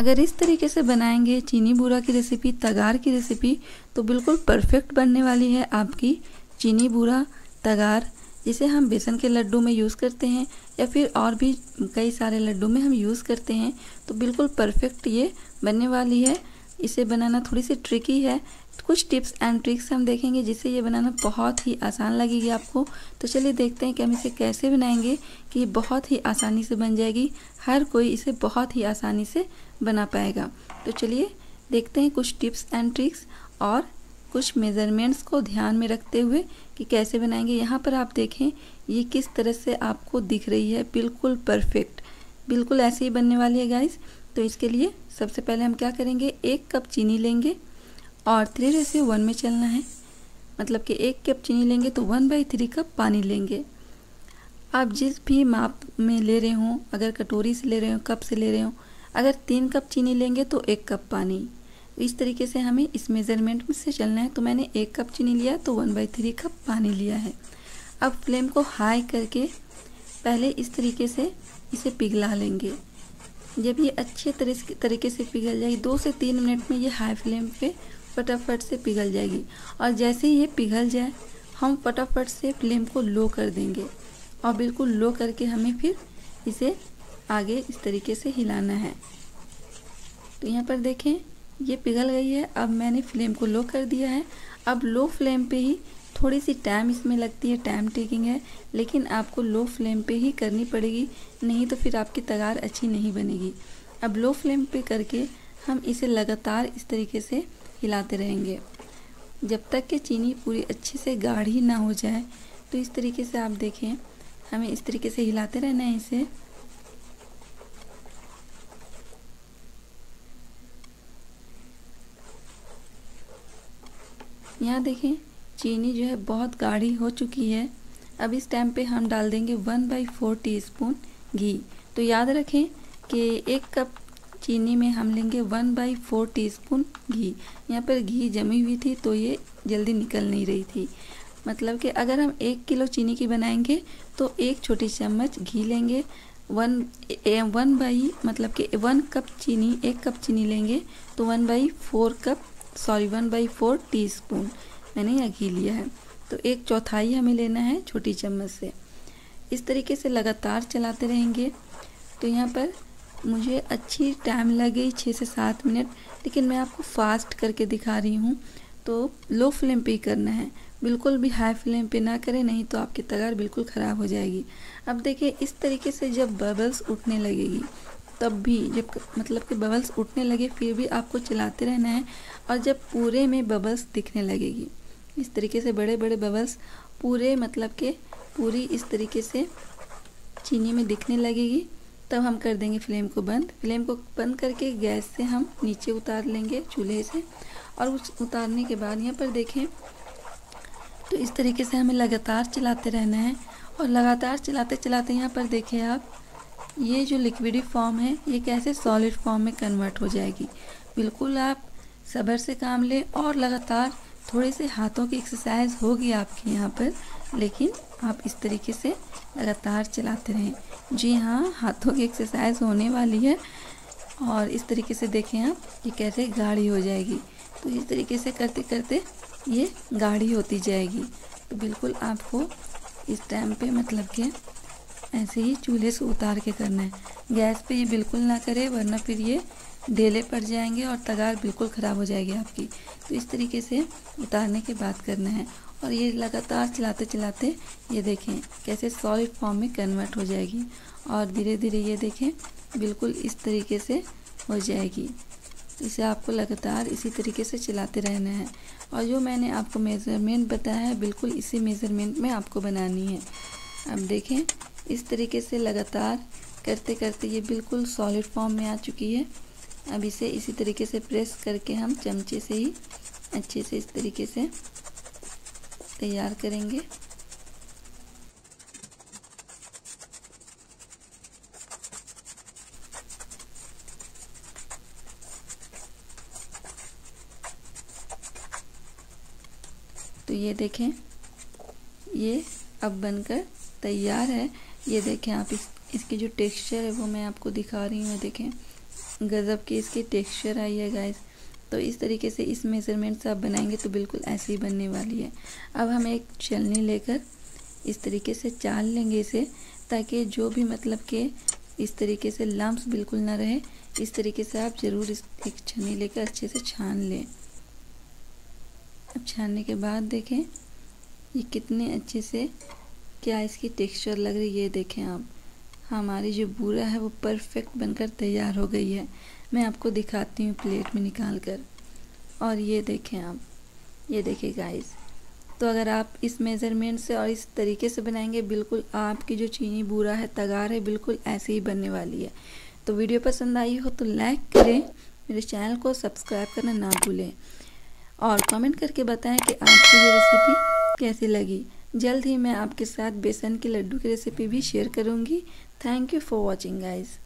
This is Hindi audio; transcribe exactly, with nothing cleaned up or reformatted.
अगर इस तरीके से बनाएंगे चीनी बूरा की रेसिपी, तगार की रेसिपी, तो बिल्कुल परफेक्ट बनने वाली है आपकी चीनी बूरा तगार, जिसे हम बेसन के लड्डू में यूज़ करते हैं या फिर और भी कई सारे लड्डू में हम यूज़ करते हैं। तो बिल्कुल परफेक्ट ये बनने वाली है। इसे बनाना थोड़ी सी ट्रिकी है, कुछ टिप्स एंड ट्रिक्स हम देखेंगे जिससे ये बनाना बहुत ही आसान लगेगी आपको। तो चलिए देखते हैं कि हम इसे कैसे बनाएंगे कि ये बहुत ही आसानी से बन जाएगी, हर कोई इसे बहुत ही आसानी से बना पाएगा। तो चलिए देखते हैं कुछ टिप्स एंड ट्रिक्स और कुछ मेज़रमेंट्स को ध्यान में रखते हुए कि कैसे बनाएंगे। यहाँ पर आप देखें ये किस तरह से आपको दिख रही है, बिल्कुल परफेक्ट, बिल्कुल ऐसे ही बनने वाली है गाइस। तो इसके लिए सबसे पहले हम क्या करेंगे, एक कप चीनी लेंगे और थ्री रेशियो वन में चलना है, मतलब कि एक कप चीनी लेंगे तो वन बाई थ्री कप पानी लेंगे। आप जिस भी माप में ले रहे हों, अगर कटोरी से ले रहे हो, कप से ले रहे हो, अगर तीन कप चीनी लेंगे तो एक कप पानी, इस तरीके से हमें इस मेज़रमेंट में से चलना है। तो मैंने एक कप चीनी लिया तो वन बाई थ्री कप पानी लिया है। अब फ्लेम को हाई करके पहले इस तरीके से इसे पिघला लेंगे। जब ये अच्छे तरीके से पिघल जाएगी, दो से तीन मिनट में ये हाई फ्लेम पे फटाफट से पिघल जाएगी। और जैसे ही ये पिघल जाए हम फटाफट से फ्लेम को लो कर देंगे और बिल्कुल लो करके हमें फिर इसे आगे इस तरीके से हिलाना है। तो यहाँ पर देखें ये पिघल गई है। अब मैंने फ्लेम को लो कर दिया है। अब लो फ्लेम पे ही थोड़ी सी टाइम इसमें लगती है, टाइम टेकिंग है, लेकिन आपको लो फ्लेम पे ही करनी पड़ेगी, नहीं तो फिर आपकी तगार अच्छी नहीं बनेगी। अब लो फ्लेम पे करके हम इसे लगातार इस तरीके से हिलाते रहेंगे जब तक कि चीनी पूरी अच्छे से गाढ़ी ना हो जाए। तो इस तरीके से आप देखें हमें इस तरीके से हिलाते रहना है इसे। यहाँ देखें चीनी जो है बहुत गाढ़ी हो चुकी है। अब इस टाइम पे हम डाल देंगे one by four teaspoon घी। तो याद रखें कि एक कप चीनी में हम लेंगे one by four teaspoon घी। यहाँ पर घी जमी हुई थी तो ये जल्दी निकल नहीं रही थी। मतलब कि अगर हम एक किलो चीनी की बनाएंगे तो एक छोटी चम्मच घी लेंगे। वन वन बाई मतलब कि वन कप चीनी, एक कप चीनी लेंगे तो one by four cup sorry one by four teaspoon मैंने यहाँ घी लिया है। तो एक चौथाई हमें लेना है छोटी चम्मच से। इस तरीके से लगातार चलाते रहेंगे। तो यहाँ पर मुझे अच्छी टाइम लगी छः से सात मिनट, लेकिन मैं आपको फास्ट करके दिखा रही हूँ। तो लो फ्लेम पे ही करना है, बिल्कुल भी हाई फ्लेम पे ना करें, नहीं तो आपकी तगार बिल्कुल ख़राब हो जाएगी। अब देखिए इस तरीके से जब बबल्स उठने लगेगी तब भी, जब मतलब कि बबल्स उठने लगे फिर भी आपको चलाते रहना है। और जब पूरे में बबल्स दिखने लगेगी, इस तरीके से बड़े बड़े बबल्स पूरे मतलब के पूरी इस तरीके से चीनी में दिखने लगेगी, तब हम कर देंगे फ्लेम को बंद। फ्लेम को बंद करके गैस से हम नीचे उतार लेंगे चूल्हे से। और उस उतारने के बाद यहाँ पर देखें तो इस तरीके से हमें लगातार चलाते रहना है। और लगातार चलाते चलाते यहाँ पर देखें आप, ये जो लिक्विडी फॉर्म है ये कैसे सॉलिड फॉर्म में कन्वर्ट हो जाएगी। बिल्कुल आप सब्र से काम लें और लगातार थोड़े से हाथों की एक्सरसाइज होगी आपके यहाँ पर, लेकिन आप इस तरीके से लगातार चलाते रहें। जी हाँ, हाथों की एक्सरसाइज होने वाली है। और इस तरीके से देखें आप ये कैसे गाढ़ी हो जाएगी। तो इस तरीके से करते करते ये गाढ़ी होती जाएगी। तो बिल्कुल आपको इस टाइम पे मतलब कि ऐसे ही चूल्हे से उतार के करना है। गैस पे ये बिल्कुल ना करें, वरना फिर ये ढेले पड़ जाएंगे और तगार बिल्कुल ख़राब हो जाएगी आपकी। तो इस तरीके से उतारने के बाद करना है। और ये लगातार चलाते चलाते ये देखें कैसे सॉलिड फॉर्म में कन्वर्ट हो जाएगी। और धीरे धीरे ये देखें बिल्कुल इस तरीके से हो जाएगी। इसे आपको लगातार इसी तरीके से चलाते रहना है। और जो मैंने आपको मेज़रमेंट बताया है बिल्कुल इसी मेज़रमेंट में आपको बनानी है। अब देखें इस तरीके से लगातार करते करते ये बिल्कुल सॉलिड फॉर्म में आ चुकी है। अब इसे इसी तरीके से प्रेस करके हम चमचे से ही अच्छे से इस तरीके से तैयार करेंगे। तो ये देखें ये अब बनकर तैयार है। ये देखें आप इस इसकी जो टेक्सचर है वो मैं आपको दिखा रही हूँ। देखें गज़ब की इसकी टेक्सचर आई है गाइस। तो इस तरीके से इस मेज़रमेंट से आप बनाएंगे तो बिल्कुल ऐसे ही बनने वाली है। अब हम एक छलनी लेकर इस तरीके से चाल लेंगे इसे, ताकि जो भी मतलब कि इस तरीके से लम्प्स बिल्कुल ना रहे। इस तरीके से आप ज़रूर इस एक छलनी लेकर अच्छे से छान लें। अब छानने के बाद देखें ये कितने अच्छे से क्या इसकी टेक्सचर लग रही है। ये देखें आप, हमारी जो बूरा है वो परफेक्ट बनकर तैयार हो गई है। मैं आपको दिखाती हूँ प्लेट में निकाल कर। और ये देखें आप, ये देखिए गाइस। तो अगर आप इस मेज़रमेंट से और इस तरीके से बनाएंगे, बिल्कुल आपकी जो चीनी बूरा है, तगार है, बिल्कुल ऐसे ही बनने वाली है। तो वीडियो पसंद आई हो तो लाइक करें, मेरे चैनल को सब्सक्राइब करना ना भूलें और कमेंट करके बताएं कि आपको ये रेसिपी कैसी लगी। जल्द ही मैं आपके साथ बेसन के लड्डू की रेसिपी भी शेयर करूँगी। Thank you for watching guys.